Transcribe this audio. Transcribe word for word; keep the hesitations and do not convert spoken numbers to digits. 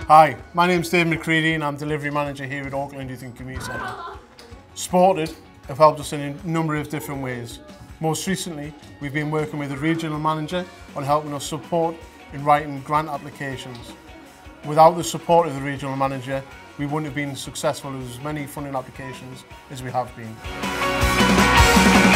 Hi, my name's Dave McCready and I'm Delivery Manager here at Auckland Community Centre. Supported have helped us in a number of different ways. Most recently, we've been working with the Regional Manager on helping us support in writing grant applications. Without the support of the Regional Manager, we wouldn't have been successful with as many funding applications as we have been.